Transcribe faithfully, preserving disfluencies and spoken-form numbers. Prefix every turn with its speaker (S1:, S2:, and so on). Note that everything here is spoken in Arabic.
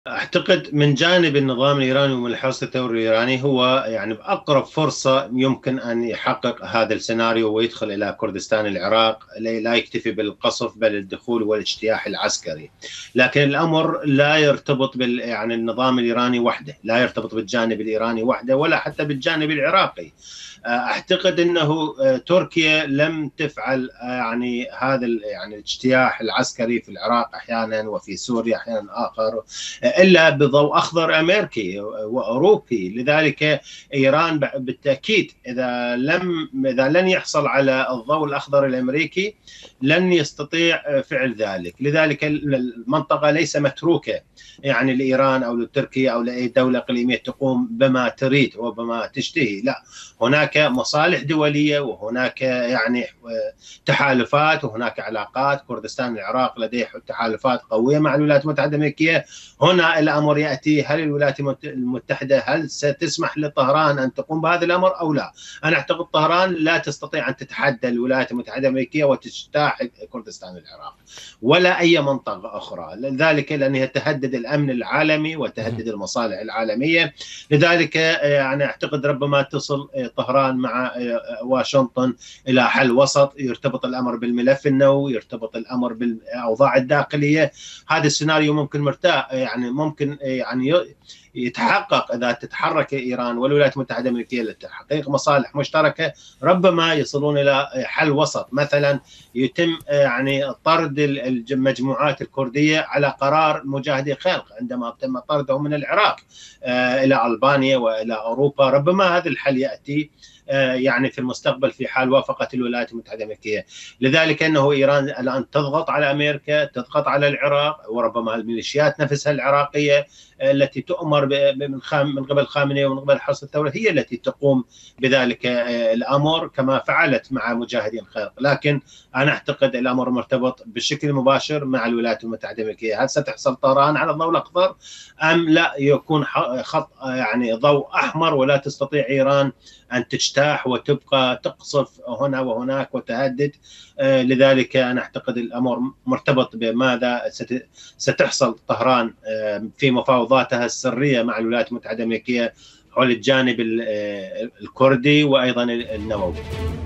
S1: أعتقد من جانب النظام الإيراني ومن الحرس الثوري الإيراني هو يعني بأقرب فرصة يمكن أن يحقق هذا السيناريو ويدخل إلى كردستان العراق، لا يكتفي بالقصف بل الدخول والاجتياح العسكري. لكن الأمر لا يرتبط بال يعني النظام الإيراني وحده، لا يرتبط بالجانب الإيراني وحده ولا حتى بالجانب العراقي. اعتقد انه تركيا لم تفعل يعني هذا يعني الاجتياح العسكري في العراق احيانا وفي سوريا احيانا اخر الا بضوء اخضر امريكي واوروبي. لذلك ايران بالتاكيد اذا لم اذا لن يحصل على الضوء الاخضر الامريكي لن يستطيع فعل ذلك. لذلك المنطقه ليس متروكه يعني لايران او لتركيا او لاي دوله اقليميه تقوم بما تريد وبما تشتهي، لا، هناك مصالح دوليه وهناك يعني تحالفات وهناك علاقات. كردستان العراق لديه تحالفات قويه مع الولايات المتحده الامريكيه. هنا الامر ياتي، هل الولايات المتحده هل ستسمح لطهران ان تقوم بهذا الامر او لا؟ انا اعتقد طهران لا تستطيع ان تتحدى الولايات المتحده الامريكيه وتجتاح كردستان العراق ولا اي منطقه اخرى، لذلك لانها تهدد الامن العالمي وتهدد المصالح العالميه. لذلك يعني اعتقد ربما تصل طهران مع واشنطن الى حل وسط، يرتبط الامر بالملف النووي، يرتبط الامر بالاوضاع الداخليه. هذا السيناريو ممكن مرتاح يعني ممكن يعني يتحقق اذا تتحرك ايران والولايات المتحده الامريكيه لتحقيق مصالح مشتركه. ربما يصلون الى حل وسط، مثلا يتم يعني طرد المجموعات الكرديه على قرار مجاهدي خلق عندما تم طردهم من العراق الى البانيا والى اوروبا. ربما هذا الحل ياتي يعني في المستقبل في حال وافقت الولايات المتحده الامريكيه. لذلك انه ايران الان تضغط على امريكا، تضغط على العراق، وربما الميليشيات نفسها العراقيه التي تؤمر من من قبل خامنئي ومن قبل الحرس الثوري هي التي تقوم بذلك الامر كما فعلت مع مجاهدين خلق. لكن انا اعتقد الامر مرتبط بشكل مباشر مع الولايات المتحده الامريكيه. هل ستحصل طهران على الضوء الاخضر ام لا يكون خط يعني ضوء احمر ولا تستطيع ايران ان تجتاح وتبقى تقصف هنا وهناك وتهدد؟ لذلك انا اعتقد الامر مرتبط بماذا ستحصل طهران في مفاوضاتها السريه مع الولايات المتحده الامريكيه حول الجانب الكردي وايضا النووي.